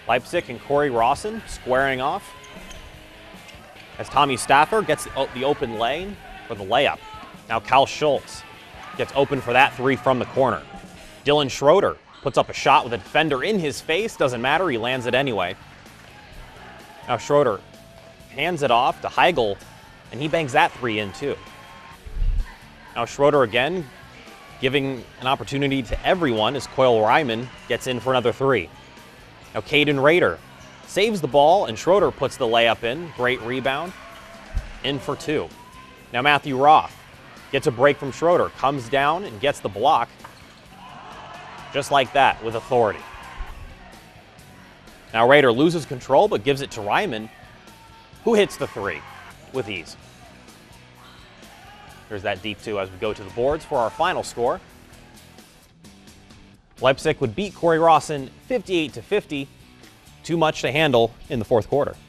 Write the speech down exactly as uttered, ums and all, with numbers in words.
Leipsic and Corey Rawson squaring off as Tommy Stafford gets the open lane for the layup. Now Cal Schultz gets open for that three from the corner. Dylan Schroeder puts up a shot with a defender in his face. Doesn't matter, he lands it anyway. Now Schroeder hands it off to Heigl, and he bangs that three in too. Now Schroeder again, giving an opportunity to everyone as Coyle Ryman gets in for another three. Now Caden Rader saves the ball, and Schroeder puts the layup in. Great rebound. In for two. Now Matthew Roth gets a break from Schroeder, comes down and gets the block. Just like that, with authority. Now Rader loses control, but gives it to Ryman, who hits the three with ease. There's that deep two as we go to the boards for our final score. Leipsic would beat Corey Rawson fifty-eight to fifty. Too much to handle in the fourth quarter.